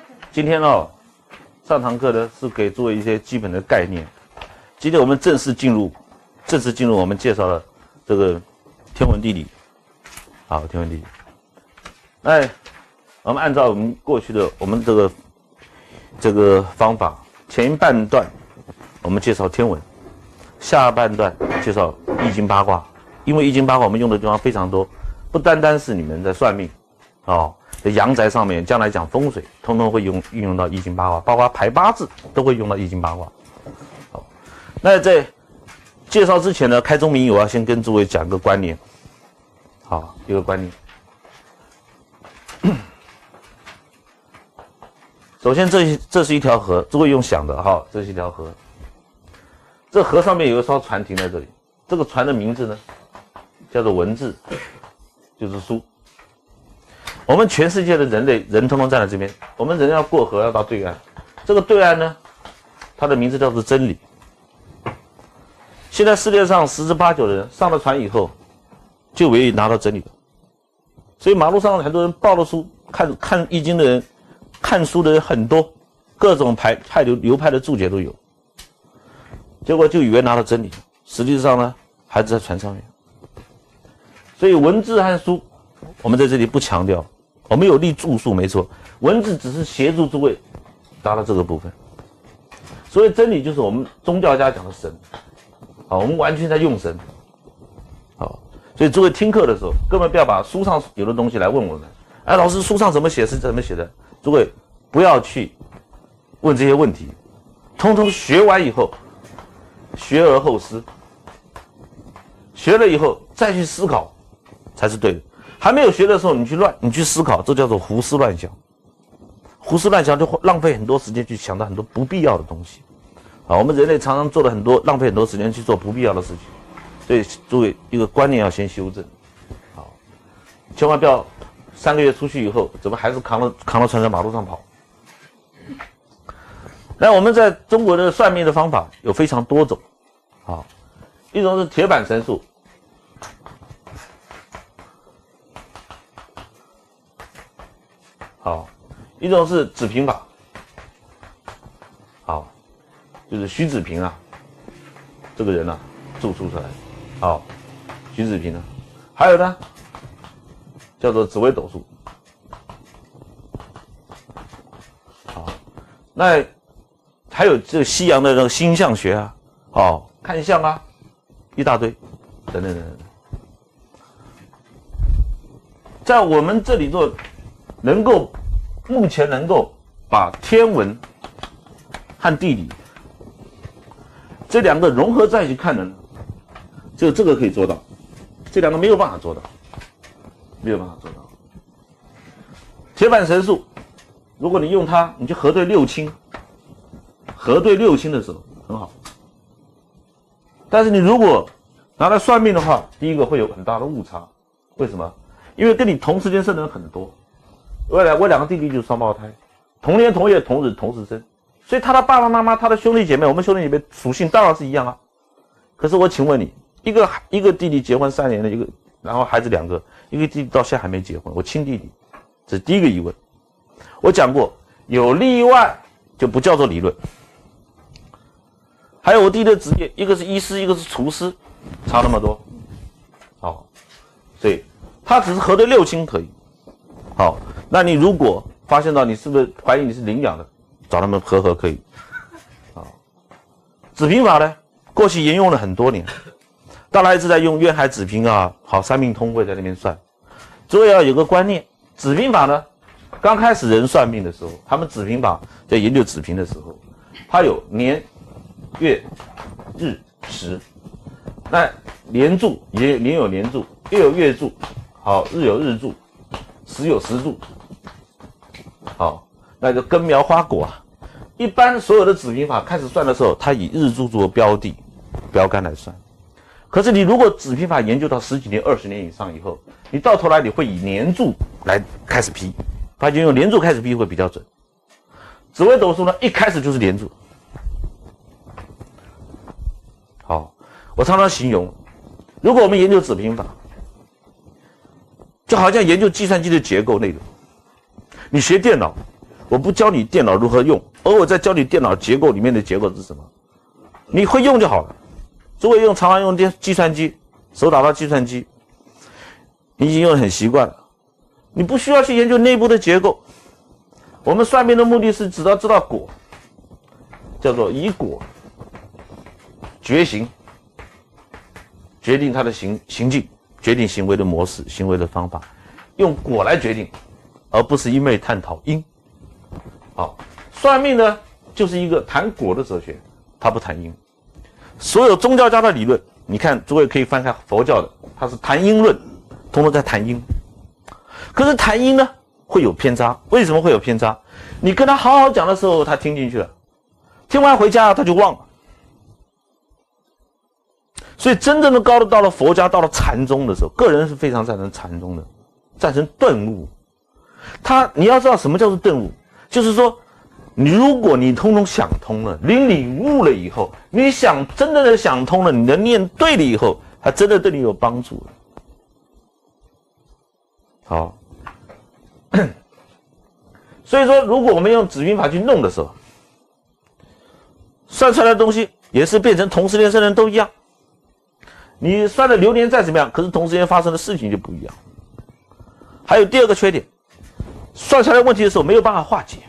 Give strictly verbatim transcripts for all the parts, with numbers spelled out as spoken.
今天哦，上堂课呢是给诸位一些基本的概念。今天我们正式进入，正式进入我们介绍了这个天文地理。好，天文地理。哎，我们按照我们过去的我们这个这个方法，前一半段我们介绍天文，下半段介绍易经八卦。因为易经八卦我们用的地方非常多，不单单是你们在算命，哦，在阳宅上面，将来讲风水，通通会用运用到易经八卦，包括排八字都会用到易经八卦。好，那在介绍之前呢，开宗明义，我要先跟诸位讲个观念，好，一个观念。首先这，这这是一条河，诸位用想的哈，这是一条河。这河上面有一艘船停在这里，这个船的名字呢，叫做文字，就是书。我们全世界的人类人通通站在这边，我们人要过河要到对岸，这个对岸呢，它的名字叫做真理。现在世界上十之八九的人上了船以后，就唯一拿到真理的。所以马路上很多人抱了书看看易经的人，看书的人很多，各种派派流流派的注解都有。结果就以为拿到真理，实际上呢还是在船上面。所以文字和书，我们在这里不强调，我们有立著述没错，文字只是协助诸位达到这个部分。所以真理就是我们宗教家讲的神，好，我们完全在用神，好，所以诸位听课的时候，根本不要把书上有的东西来问我们，哎，老师书上怎么写是怎么写的？诸位不要去问这些问题，通通学完以后，学而后思，学了以后再去思考才是对的。还没有学的时候，你去乱，你去思考，这叫做胡思乱想。胡思乱想就浪费很多时间去想到很多不必要的东西。啊，我们人类常常做了很多，浪费很多时间去做不必要的事情。所以诸位一个观念要先修正，好，千万不要三个月出去以后，怎么还是扛了扛了船在马路上跑？那我们在中国的算命的方法有非常多种，好，一种是铁板神术。好，一种是子平法，好，就是徐子平啊，这个人啊，著述出来，好，徐子平啊，还有呢，叫做紫微斗数，好，那还有这个西洋的那个星象学啊，哦，看相啊，一大堆，等等等等，在我们这里做。能够目前能够把天文和地理这两个融合在一起看的呢，就这个可以做到，这两个没有办法做到，没有办法做到。铁板神术，如果你用它，你去核对六亲，核对六亲的时候很好。但是你如果拿来算命的话，第一个会有很大的误差。为什么？因为跟你同时间生的人很多。未来我两个弟弟就是双胞胎，同年同月同日同时生，所以他的爸爸妈妈、他的兄弟姐妹，我们兄弟姐妹属性当然是一样啊。可是我请问你，一个一个弟弟结婚三年的一个，然后孩子两个，一个弟弟到现在还没结婚，我亲弟弟，这是第一个疑问。我讲过，有例外就不叫做理论。还有我弟弟的职业，一个是医师，一个是厨师，差那么多，好，所以他只是核对六亲可以，好。那你如果发现到你是不是怀疑你是领养的，找他们合合可以。啊，子平法呢，过去沿用了很多年，大家一直在用渊海子平啊，好三命通会在那边算。诸位要有个观念，子平法呢，刚开始人算命的时候，他们子平法在研究子平的时候，它有年、月、日、时，那年柱也年有年柱，月有月柱，好，日有日柱，时有时柱。好，那就根苗花果啊。一般所有的子平法开始算的时候，它以日柱做标的、标杆来算。可是你如果子平法研究到十几年、二十年以上以后，你到头来你会以年柱来开始批，发现用年柱开始批会比较准。紫微斗数呢，一开始就是年柱。好，我常常形容，如果我们研究子平法，就好像研究计算机的结构内容。你学电脑， 我不教你电脑如何用，而我在教你电脑结构里面的结构是什么，你会用就好了。诸位用常常用电计算机，手打到计算机，你已经用得很习惯了，你不需要去研究内部的结构。我们算命的目的是只要知道果，叫做以果决行，决定它的行行径，决定行为的模式、行为的方法，用果来决定，而不是一味探讨因。好，算命呢就是一个谈果的哲学，它不谈因。所有宗教家的理论，你看诸位可以翻开佛教的，它是谈因论，通通在谈因。可是谈因呢会有偏差，为什么会有偏差？你跟他好好讲的时候，他听进去了，听完回家他就忘了。所以真正的高的到了佛家，到了禅宗的时候，个人是非常赞成禅宗的，赞成顿悟。他你要知道什么叫做顿悟，就是说你如果你通通想通了，你领悟了以后，你想真正的想通了，你的念对了以后，它真的对你有帮助了。好，所以说如果我们用子平法去弄的时候，算出来的东西也是变成同时间生人都一样。你算的流年再怎么样，可是同时间发生的事情就不一样。还有第二个缺点，算出来问题的时候没有办法化解。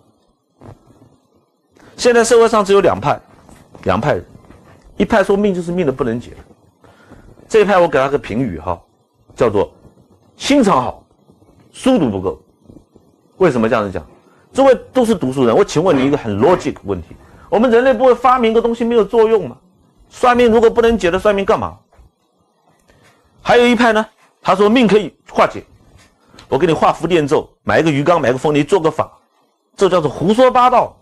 现在社会上只有两派，两派人，一派说命就是命的不能解，这一派我给他个评语哈，叫做心肠好，书读不够。为什么这样子讲？诸位都是读书人，我请问你一个很 logic 问题：我们人类不会发明个东西没有作用吗？算命如果不能解的，算命干嘛？还有一派呢，他说命可以化解，我给你画符念咒，买一个鱼缸，买个风铃，做个法，这叫做胡说八道。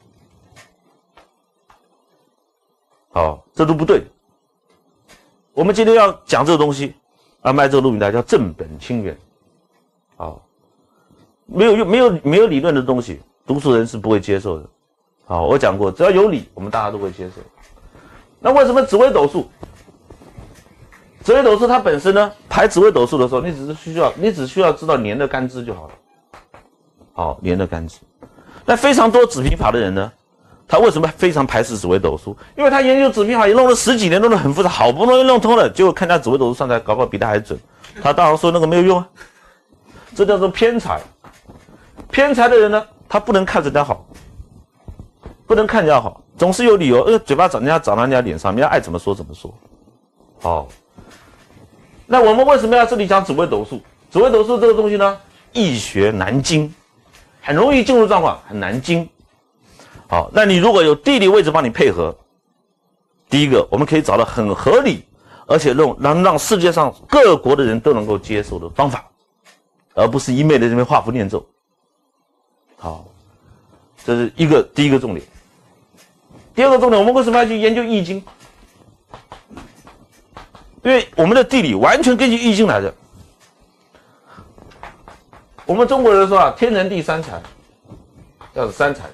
好，这都不对。我们今天要讲这个东西，要卖这个录影带叫正本清源。好，没有没有没有理论的东西，读书人是不会接受的。好，我讲过，只要有理，我们大家都会接受。那为什么紫微斗数？紫微斗数它本身呢，排紫微斗数的时候，你只是需要，你只需要知道年的干支就好了。好，年的干支。那非常多子平法的人呢，他为什么非常排斥紫微斗数？因为他研究子平法也弄了十几年，弄得很复杂，好不容易弄通了，结果看他紫微斗数算出来，搞不好比他还准。他当然说那个没有用啊，这叫做偏财。偏财的人呢，他不能看人家好，不能看人家好，总是有理由，呃，嘴巴长人家长到人家脸上，人家爱怎么说怎么说。好，那我们为什么要这里讲紫微斗数？紫微斗数这个东西呢，易学难精，很容易进入状况，很难精。好，那你如果有地理位置帮你配合，第一个我们可以找到很合理，而且让让让世界上各国的人都能够接受的方法，而不是一昧的这边画符念咒。好，这是一个第一个重点。第二个重点，我们为什么要去研究易经？因为我们的地理完全根据易经来的。我们中国人说啊，天人地三才，要是三才。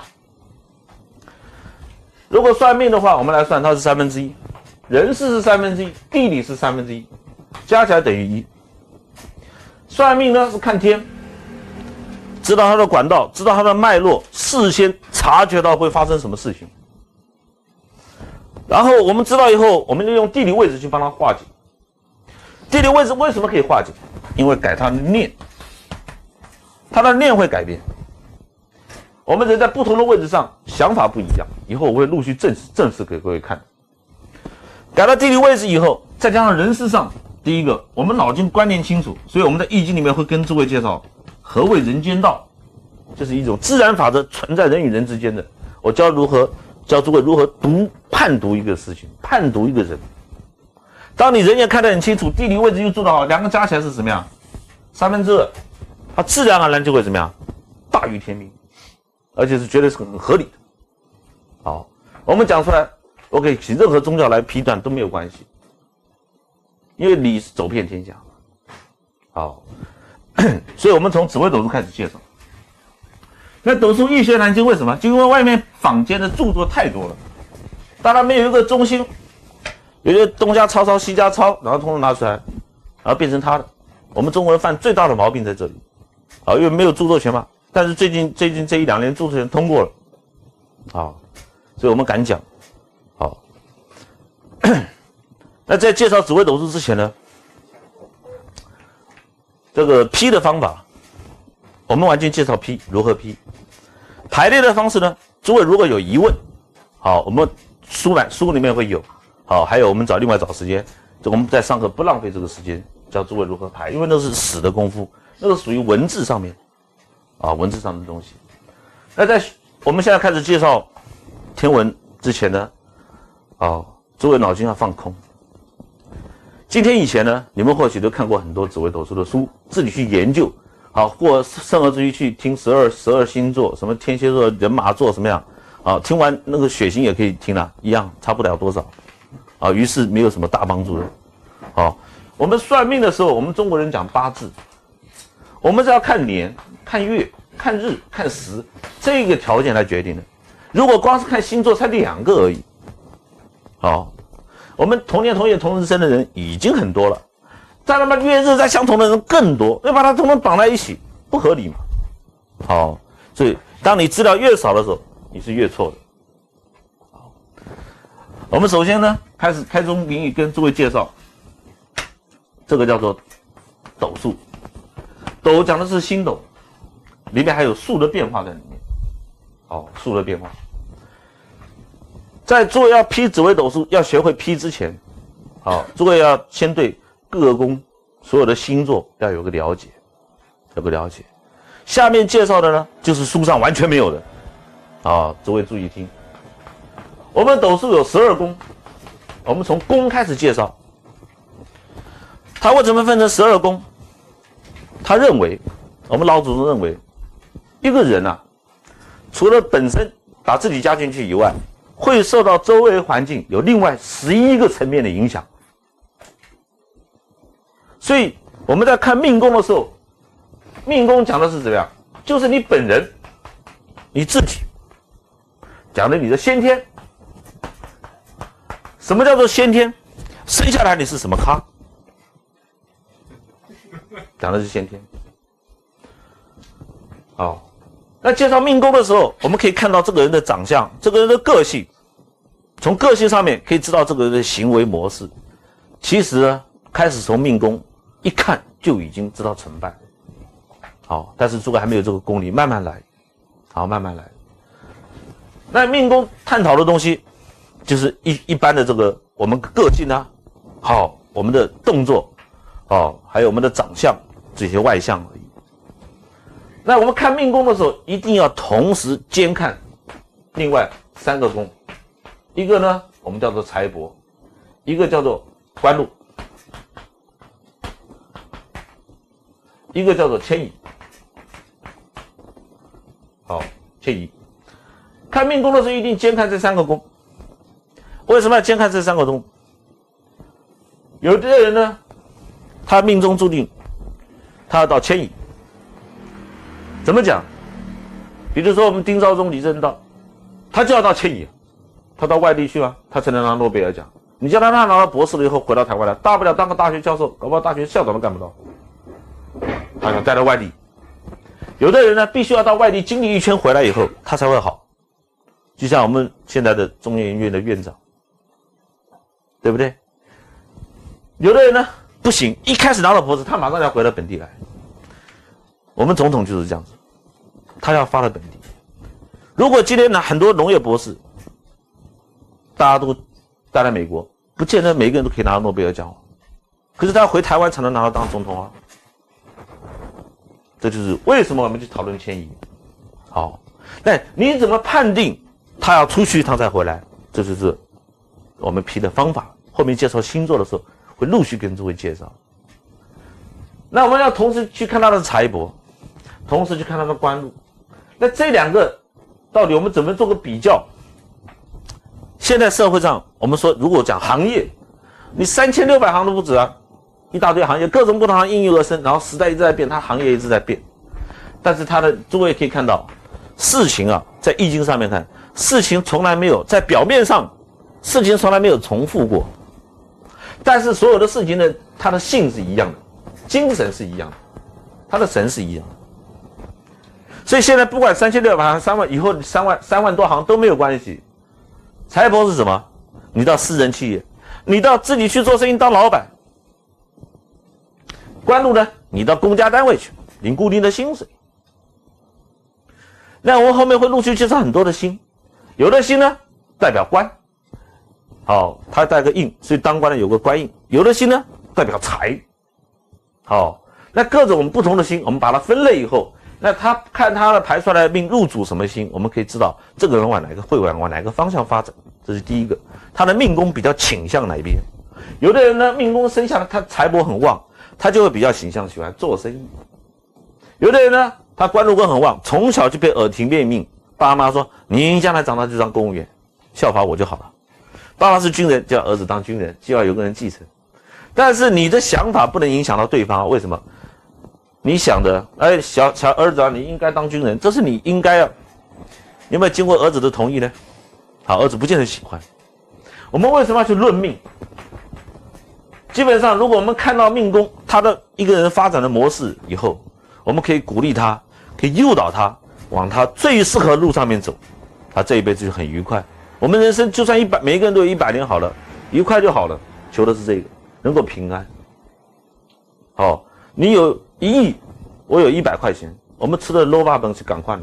如果算命的话，我们来算，它是三分之一，人事是三分之一，地理是三分之一，加起来等于一。算命呢是看天，知道它的管道，知道它的脉络，事先察觉到会发生什么事情。然后我们知道以后，我们就用地理位置去帮它化解。地理位置为什么可以化解？因为改它的念，它的念会改变。我们人在不同的位置上想法不一样，以后我会陆续证实证实给各位看。改到地理位置以后，再加上人事上，第一个我们脑筋观念清楚，所以我们在易经里面会跟诸位介绍何谓人间道，这是一种自然法则存在人与人之间的。我教如何教诸位如何读判读一个事情，判读一个人。当你人也看得很清楚，地理位置又做得好，两个加起来是什么样？三分之二，它自然而然就会怎么样？大于天命，而且是绝对是很合理的。好，我们讲出来，我可以请任何宗教来批断都没有关系，因为理是走遍天下。好，所以我们从紫微斗数开始介绍。那斗数易学难精，为什么？就因为外面坊间的著作太多了，大家没有一个中心，有些东家抄抄西家抄，然后通通拿出来，然后变成他的。我们中国人犯最大的毛病在这里，啊，因为没有著作权嘛， 但是最近最近这一两年著作权通过了，啊，所以我们敢讲，好。那在介绍紫微斗数之前呢，这个批的方法，我们完全介绍批如何批，排列的方式呢，诸位如果有疑问，好，我们书版书里面会有，好，还有我们找另外找时间，就我们在上课不浪费这个时间，教诸位如何排，因为那是死的功夫，那个属于文字上面，啊，文字上的东西。那在我们现在开始介绍天文之前呢，啊，诸位脑筋要放空。今天以前呢，你们或许都看过很多紫微斗数的书，自己去研究，好，或甚而至于去听十二十二星座，什么天蝎座、人马座什么样，啊，听完那个血型也可以听了，一样差不了多少，啊，于是没有什么大帮助的。好，我们算命的时候，我们中国人讲八字，我们是要看年、看月、看日、看时这个条件来决定的。如果光是看星座，才两个而已。好。我们同年同月同日生的人已经很多了，再他妈月日再相同的人更多，要把它统统绑在一起，不合理嘛？好，所以当你资料越少的时候，你是越错的。好，我们首先呢，开始开宗明义跟诸位介绍，这个叫做斗数，斗讲的是星斗，里面还有数的变化在里面。好，数的变化。在诸位要批紫微斗数，要学会批之前，好，诸位要先对各宫所有的星座要有个了解，有个了解。下面介绍的呢，就是书上完全没有的，啊，诸位注意听。我们斗数有十二宫，我们从宫开始介绍。他为什么分成十二宫？他认为，我们老祖宗认为，一个人啊，除了本身把自己加进去以外，会受到周围环境有另外十一个层面的影响，所以我们在看命宫的时候，命宫讲的是怎么样？就是你本人，你自己，讲的你的先天。什么叫做先天？生下来你是什么咖？讲的是先天。好。那介绍命宫的时候，我们可以看到这个人的长相，这个人的个性，从个性上面可以知道这个人的行为模式。其实呢，开始从命宫一看就已经知道成败。好，但是诸位还没有这个功力，慢慢来，好，慢慢来。那命宫探讨的东西，就是一一般的这个我们个性啊，好，我们的动作，哦，还有我们的长相这些外相而已。那我们看命宫的时候，一定要同时兼看另外三个宫，一个呢我们叫做财帛，一个叫做官禄，一个叫做迁移。好，迁移。看命宫的时候一定兼看这三个宫。为什么要兼看这三个宫？有的人呢，他命中注定他要到迁移。怎么讲？比如说我们丁肇中、李政道，他就要到迁移，他到外地去啊，他才能拿诺贝尔奖。你叫他他拿到博士了以后回到台湾来，大不了当个大学教授，搞不好大学校长都干不到。他想待在外地。有的人呢，必须要到外地经历一圈回来以后，他才会好。就像我们现在的中研院的院长，对不对？有的人呢不行，一开始拿到博士，他马上要回到本地来。我们总统就是这样子，他要发到本地。如果今天呢很多农业博士，大家都待在美国，不见得每个人都可以拿到诺贝尔奖，可是他要回台湾才能拿到当总统啊。这就是为什么我们去讨论迁移。好，那你怎么判定他要出去一趟再回来？这就是我们批的方法。后面介绍星座的时候，会陆续跟诸位介绍。那我们要同时去看他的财帛，同时去看他的官禄。那这两个到底我们怎么做个比较？现在社会上我们说，如果讲行业，你三千六百行都不止啊，一大堆行业，各种不同行业应运而生，然后时代一直在变，它行业一直在变。但是它的诸位可以看到，事情啊，在易经上面看，事情从来没有在表面上，事情从来没有重复过。但是所有的事情呢，它的性是一样的，精神是一样的，它的神是一样的。 所以现在不管三千六百行、三万以后三万三万多行都没有关系。财帛是什么？你到私人企业，你到自己去做生意当老板。官禄呢？你到公家单位去领固定的薪水。那我们后面会陆续介绍很多的星，有的星呢代表官，好，它带个印，所以当官的有个官印；有的星呢代表财，好，那各种不同的星，我们把它分类以后，那他看他的排出来的命入主什么星，我们可以知道这个人往哪个会往往哪个方向发展，这是第一个。他的命宫比较倾向哪边？有的人呢命宫生下来他财帛很旺，他就会比较倾向喜欢做生意；有的人呢。他官禄宫很旺，从小就被耳提面命，爸妈说你将来长大就当公务员，效法我就好了。爸爸是军人，叫儿子当军人，就要有个人继承。但是你的想法不能影响到对方，为什么？你想的，哎，小小儿子啊，你应该当军人，这是你应该啊。有没有经过儿子的同意呢？好，儿子不见得喜欢。我们为什么要去论命？基本上，如果我们看到命宫他的一个人发展的模式以后，我们可以鼓励他。可以诱导他往他最适合的路上面走，他这一辈子就很愉快。我们人生就算一百，每一个人都有一百年好了，愉快就好了，求的是这个，能够平安。好，你有一亿，我有一百块钱，我们吃的 low 霸本是赶快的。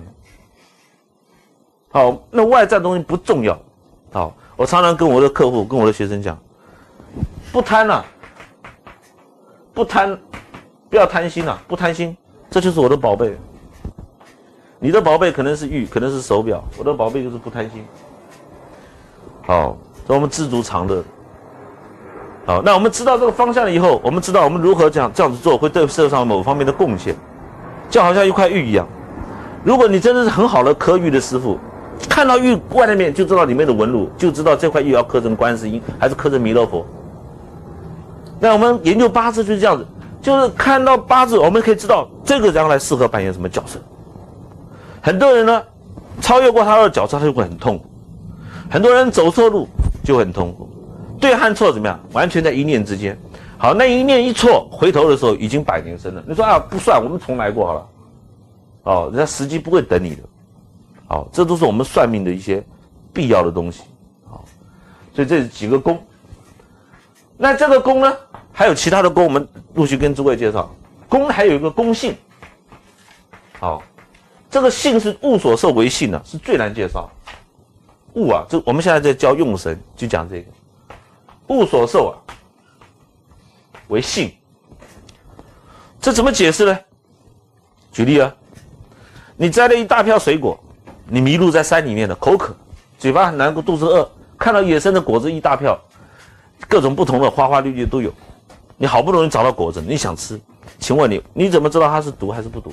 好，那外在东西不重要。好，我常常跟我的客户、跟我的学生讲，不贪啊，不贪，不要贪心啊，不贪心，这就是我的宝贝。你的宝贝可能是玉，可能是手表，我的宝贝就是不贪心。好，所以我们知足常乐。好，那我们知道这个方向了以后，我们知道我们如何这样这样子做会对社会上某方面的贡献，就好像一块玉一样。如果你真的是很好的刻玉的师傅，看到玉外面就知道里面的纹路，就知道这块玉要刻成观世音还是刻成弥勒佛。那我们研究八字就是这样子，就是看到八字，我们可以知道这个将来适合扮演什么角色。很多人呢，超越过他的角色，他就会很痛苦；很多人走错路就很痛苦。对和错怎么样？完全在一念之间。好，那一念一错，回头的时候已经百年生了。你说啊，不算，我们重来过好了。哦，人家时机不会等你的。好，这都是我们算命的一些必要的东西。好，所以这是几个宫。那这个宫呢，还有其他的宫，我们陆续跟诸位介绍。宫还有一个宫性。好。这个性是物所受为性呢、啊，是最难介绍。物啊，这我们现在在教用神，就讲这个物所受啊为性。这怎么解释呢？举例啊，你摘了一大票水果，你迷路在山里面的，口渴，嘴巴很难过，肚子饿，看到野生的果子一大票，各种不同的花花绿绿都有，你好不容易找到果子，你想吃，请问你你怎么知道它是毒还是不毒？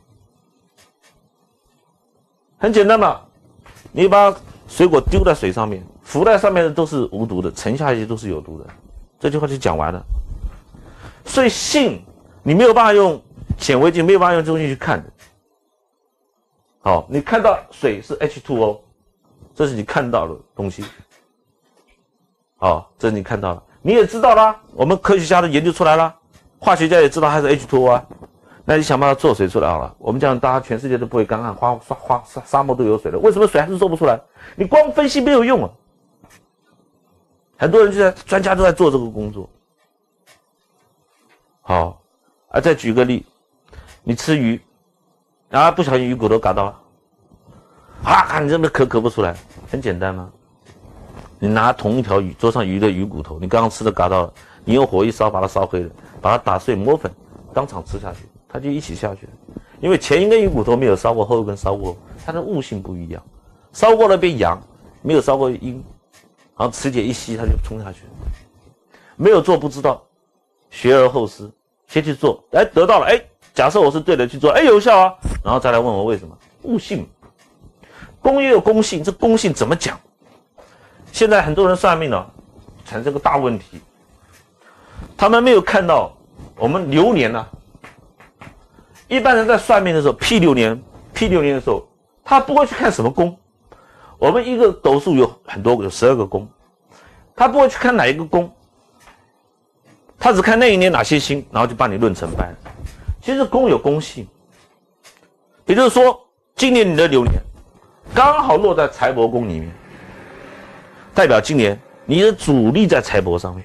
很简单嘛，你把水果丢在水上面，浮在上面的都是无毒的，沉下去都是有毒的。这句话就讲完了。所以性你没有办法用显微镜，没有办法用东西去看的。好，你看到水是 H 二 O， 这是你看到的东西。好，这是你看到了，你也知道啦，我们科学家都研究出来了，化学家也知道它是 H 二 O 啊。那你想办法做水出来好了。我们讲，大家全世界都不会干旱，花花花沙沙漠都有水了，为什么水还是做不出来？你光分析没有用啊。很多人就在专家都在做这个工作。好，啊，再举个例，你吃鱼，啊，不小心鱼骨头嘎到了，啊，你这么咳咳不出来，很简单嘛。你拿同一条鱼，桌上鱼的鱼骨头，你刚刚吃的嘎到了，你用火一烧，把它烧黑了，把它打碎磨粉，当场吃下去。它就一起下去了，因为前一根鱼骨头没有烧过，后一根烧过，它的悟性不一样，烧过了变阳，没有烧过阴，然后磁铁一吸它就冲下去了。没有做不知道，学而后思，先去做，哎，得到了，哎，假设我是对的去做，哎，有效啊，然后再来问我为什么，悟性。公也有公性，这公性怎么讲？现在很多人算命呢，产生个大问题，他们没有看到我们流年啊。一般人在算命的时候，P 六年 P 六年的时候，他不会去看什么宫。我们一个斗数有很多个，有十二个宫，他不会去看哪一个宫，他只看那一年哪些星，然后就帮你论成败。其实宫有宫性，也就是说， 今年你的流年刚好落在财帛宫里面，代表今年你的主力在财帛上面。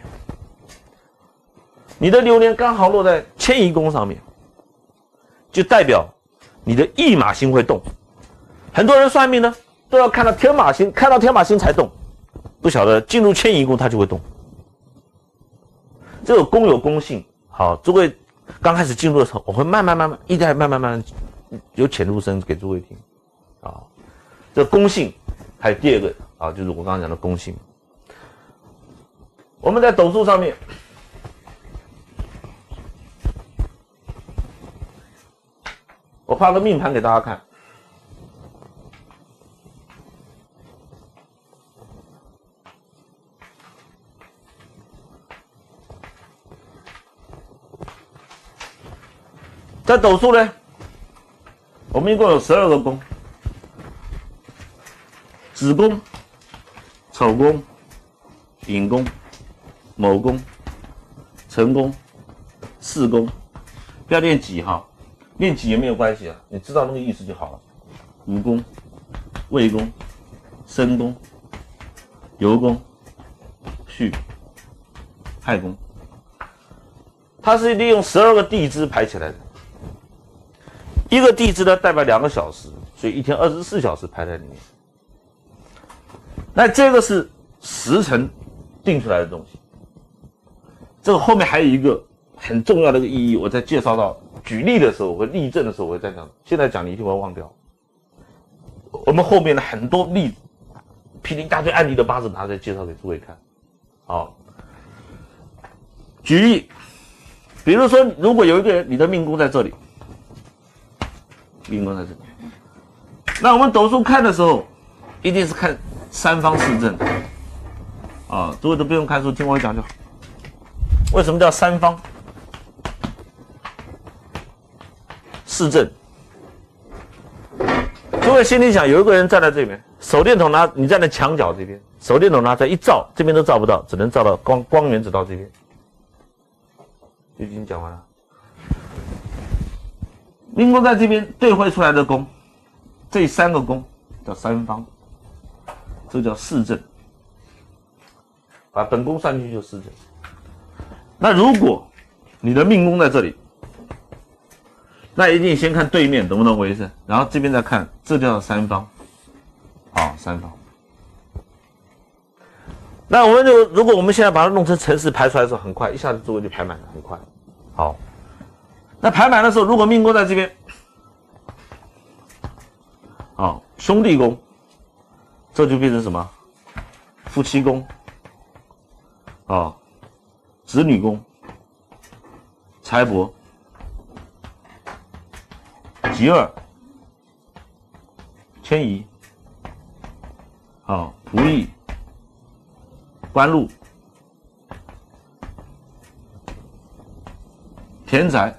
你的流年刚好落在迁移宫上面，就代表你的驿马星会动。很多人算命呢，都要看到天马星，看到天马星才动，不晓得进入迁移宫它就会动。这个宫有宫性，好，诸位刚开始进入的时候，我会慢慢慢慢一代慢慢慢慢有浅入深给诸位听啊。这个宫性还有第二个啊，就是我刚刚讲的宫性。我们在斗数上面，我画个命盘给大家看。在斗数呢，我们一共有十二个宫：子宫、丑宫、寅宫、卯宫、辰宫、巳宫。不要念几哈，念几也没有关系啊，你知道那个意思就好了。午宫、未宫、申宫、酉宫、戌、亥宫，它是利用十二个地支排起来的。一个地支呢代表两个小时，所以一天二十四小时排在里面。那这个是时辰定出来的东西。这个后面还有一个很重要的一个意义，我在介绍到举例的时候，我会例证的时候，我会再讲。现在讲你一定会忘掉。我们后面的很多例子，批了一大堆案例的八字，拿出来介绍给诸位看。好，举例，比如说，如果有一个人，你的命宫在这里。命宫在这里，那我们斗数看的时候，一定是看三方四正啊，诸位都不用看书，听我讲就好。为什么叫三方四正？诸位心里想，有一个人站在这边，手电筒拿，你站在墙角这边，手电筒拿出来一照，这边都照不到，只能照到光光源只到这边。就已经讲完了。命宫在这边对绘出来的宫，这三个宫叫三方，这叫四正。把本宫算进去就四正。那如果你的命宫在这里，那一定先看对面懂不懂我意思？然后这边再看，这叫三方，好，三方。那我们就如果我们现在把它弄成程式排出来的时候，很快，一下子诸位就排满了，很快。好。那排满的时候，如果命宫在这边，哦，兄弟宫，这就变成什么？夫妻宫，哦，子女宫，财帛，吉二，迁移，哦，仆役，官禄，田宅。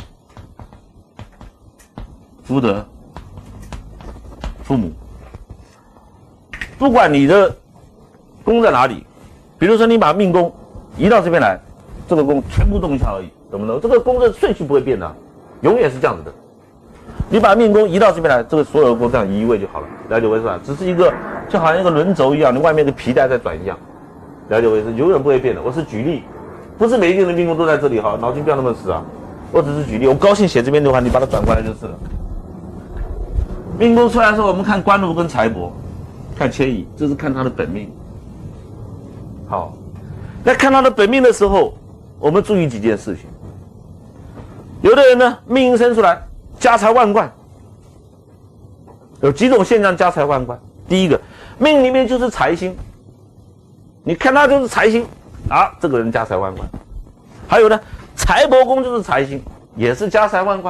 福德，父母，不管你的宫在哪里，比如说你把命宫移到这边来，这个宫全部动一下而已，懂不懂？这个宫的顺序不会变的，永远是这样子的。你把命宫移到这边来，这个所有的宫这样移一位就好了，了解我意思吧？只是一个就好像一个轮轴一样，你外面的皮带在转一样，了解我意思？永远不会变的。我是举例，不是每一个人的命宫都在这里哈，脑筋不要那么死啊。我只是举例，我高兴写这边的话，你把它转过来就是了。命宫出来的时候，我们看官禄跟财帛，看迁移，这是看他的本命。好，在看他的本命的时候，我们注意几件事情。有的人呢，命运生出来家财万贯，有几种现象家财万贯。第一个，命里面就是财星，你看他就是财星啊，这个人家财万贯。还有呢，财帛宫就是财星，也是家财万贯。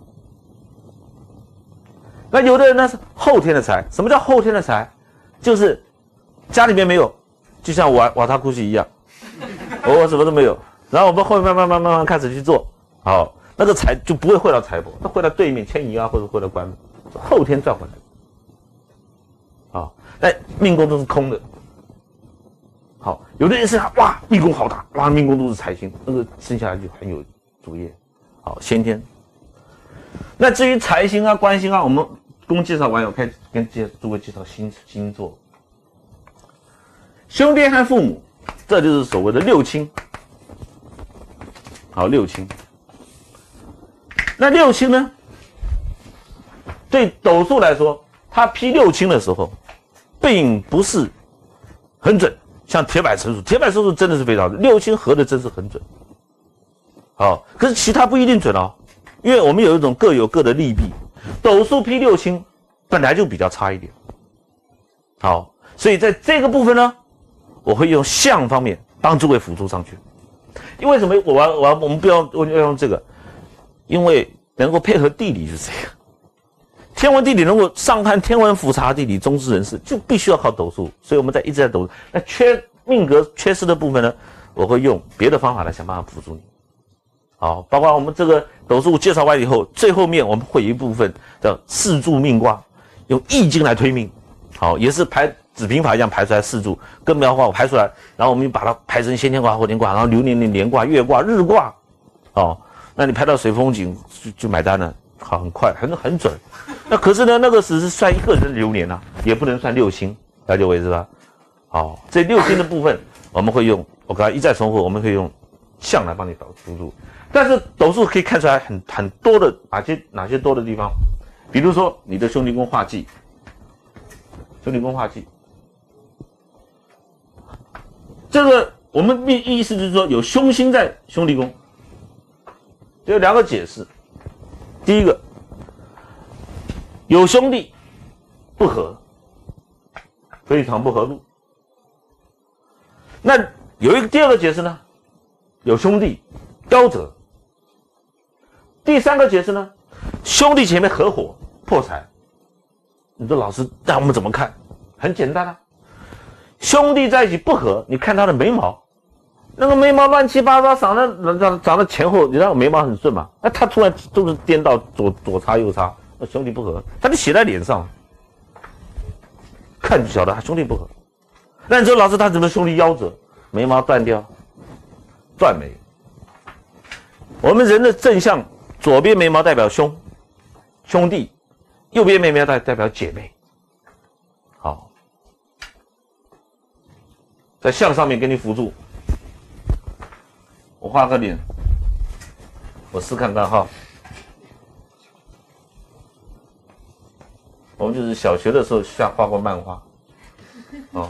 那有的人呢是后天的财，什么叫后天的财？就是家里面没有，就像瓦瓦塔库西一样，我我什么都没有，然后我们后面慢慢慢慢慢开始去做，好，那个财就不会汇到财帛，它汇到对面迁移啊，或者汇到官禄，后天赚回来的。好，那命宫都是空的。好，有的人是哇命宫好大，哇命宫都是财星，那个生下来就很有主业，好先天。那至于财星啊、官星啊，我们宫介绍完，我开始跟介诸位介绍星星座。兄爹和父母，这就是所谓的六亲。好，六亲。那六亲呢？对斗数来说，他批六亲的时候，并不是很准。像铁板神术，铁板神术真的是非常准，六亲合的真是很准。好，可是其他不一定准哦，因为我们有一种各有各的利弊。斗数批六亲本来就比较差一点。好，所以在这个部分呢，我会用相方面帮诸位辅助上去。因为什么？我我我我们不要我要用这个，因为能够配合地理是这个。天文地理能够上看天文俯察地理，中知人事，就必须要靠斗数。所以我们在一直在斗数。那缺命格缺失的部分呢，我会用别的方法来想办法辅助你。好，包括我们这个斗数介绍完以后，最后面我们会有一部分叫四柱命卦，用易经来推命。好，也是排子平法一样排出来四柱，跟描画我排出来，然后我们把它排成先天卦、后天卦，然后流年的年卦、月卦、日卦。哦，那你排到水风景就就买单了，好，很快，很很准。那可是呢，那个只是算一个人的流年啊，也不能算六亲，了解我意思吧？好，这六亲的部分我们会用，我刚才一再重复，我们会用相来帮你导辅助。但是斗数可以看出来很很多的哪些哪些多的地方，比如说你的兄弟宫化忌，兄弟宫化忌，这个我们意思就是说有凶星在兄弟宫，有两个解释。第一个，有兄弟不和，非常不合路。那有一个第二个解释呢，有兄弟夭折。第三个解释呢，兄弟姐妹合伙破财。你说老师，那我们怎么看？很简单啊，兄弟在一起不和，你看他的眉毛，那个眉毛乱七八糟，长得长长得前后，你知道眉毛很顺嘛？那他突然都是颠倒，左左擦右擦，那兄弟不和，他就写在脸上，看就晓得他兄弟不和。那你说老师他怎么兄弟夭折？眉毛断掉，断眉。我们人的正向，左边眉毛代表兄兄弟，右边眉毛代代表姐妹。好，在相上面给你辅助。我画个脸，我试看看哈。我们就是小学的时候下画过漫画，哦。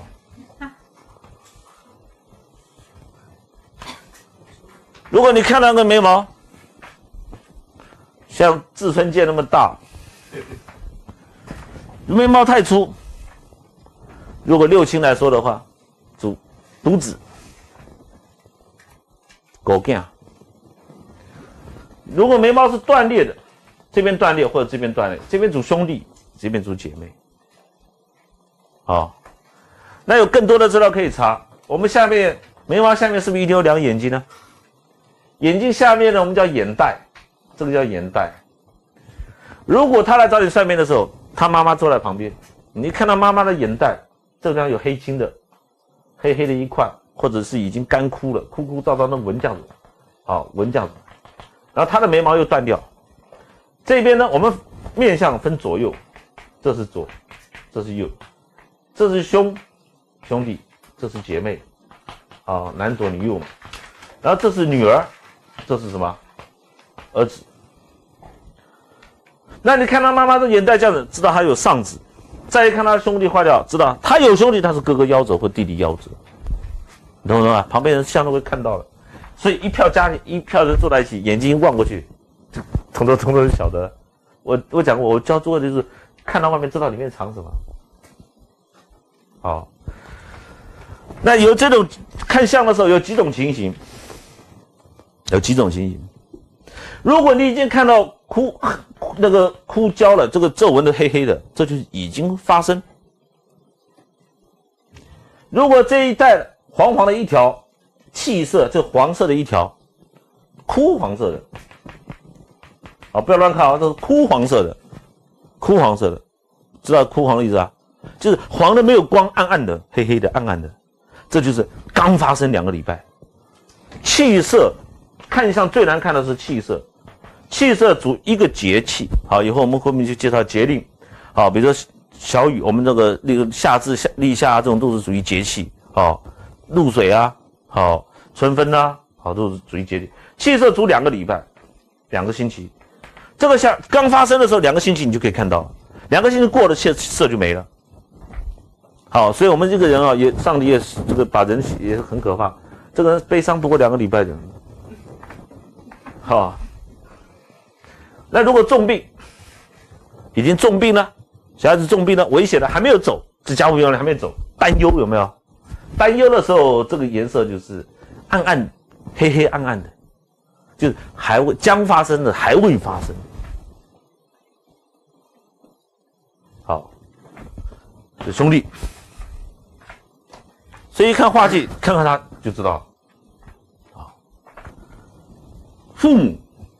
如果你看到个眉毛像志村健那么大，眉毛太粗，如果六亲来说的话，主独子、狗囝。如果眉毛是断裂的，这边断裂或者这边断裂，这边主兄弟，这边主姐妹。好，那有更多的资料可以查。我们下面眉毛下面是不是一定有两个眼睛呢？眼睛下面呢，我们叫眼袋，这个叫眼袋。如果他来找你算命的时候，他妈妈坐在旁边，你看到妈妈的眼袋，这个地方有黑青的，黑黑的一块，或者是已经干枯了，枯枯燥燥的纹这样子，好纹这样子。然后他的眉毛又断掉。这边呢，我们面相分左右，这是左，这是右，这是兄兄弟，这是姐妹，啊，男左女右嘛。然后这是女儿。这是什么？儿子。那你看他妈妈的眼袋这样子，知道他有丧子；再一看他兄弟化掉，知道他有兄弟，他是哥哥夭折或弟弟夭折，你懂不懂啊？旁边人相都会看到了，所以一票家里一票人坐在一起，眼睛望过去，就统统统统就晓得。我我讲过，我教诸位就是看到外面知道里面藏什么。好，那有这种看相的时候有几种情形。有几种情形，如果你已经看到枯那个枯焦了，这个皱纹的黑黑的，这就是已经发生。如果这一带黄黄的一条气色，这黄色的一条，枯黄色的，啊，不要乱看啊，这是枯黄色的，枯黄色的，知道枯黄的意思啊？就是黄的没有光，暗暗的，黑黑的，暗暗的，这就是刚发生两个礼拜，气色。看相最难看的是气色，气色主一个节气。好，以后我们后面就介绍节令。 好，比如说小雨，我们这个那个夏至、夏立夏、啊、这种都是属于节气。好，露水啊，好，春分啊，好，都是属于节气。气色足两个礼拜，两个星期。这个像刚发生的时候，两个星期你就可以看到，两个星期过了，气色就没了。好，所以我们这个人啊，也上帝也这个把人也是很可怕。这个人悲伤不过两个礼拜的。好，那如果重病，已经重病了，小孩子重病了，危险了，还没有走，这家务员还没有走，担忧有没有？担忧的时候，这个颜色就是暗暗、黑黑暗暗的，就是还未将发生的，还未发生。好，这兄弟，所以一看画技，看看他就知道了。好，父母，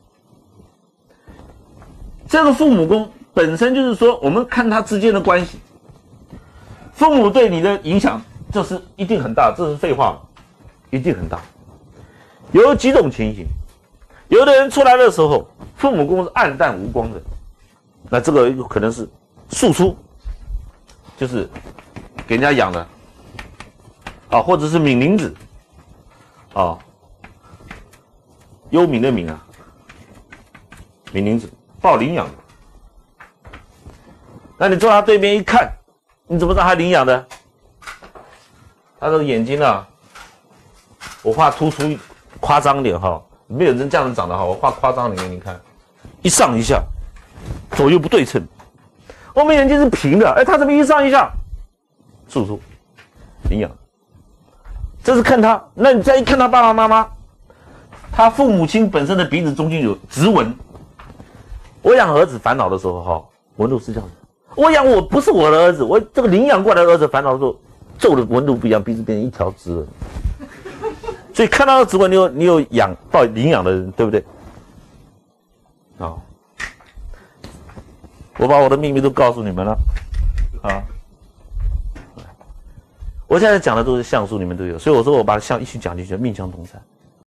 这个父母宫本身就是说，我们看他之间的关系，父母对你的影响。这是一定很大，这是废话，一定很大。有几种情形，有的人出来的时候，父母宫是暗淡无光的，那这个有可能是庶出，就是给人家养的，啊，或者是闽灵子，啊，幽冥的冥啊，闽灵子抱领养的。那你坐他对面一看，你怎么知道他领养的？他这个眼睛啊，我画突出夸张点哈，没有人这样子长得好，我画夸张点给你看，一上一下，左右不对称。我们眼睛是平的，哎，他这么一上一下，庶出，领养。这是看他，那你再一看他爸爸妈妈，他父母亲本身的鼻子中间有直纹。我养儿子烦恼的时候哈，纹路是这样子。我养我不是我的儿子，我这个领养过来的儿子烦恼的时候。皱的纹路不一样，鼻子变成一条直纹，所以看到直纹，你有你有养到领养的人，对不对？好，我把我的秘密都告诉你们了，啊，我现在讲的都是相术，你们都有，所以我说我把相一起讲进去，命相同参。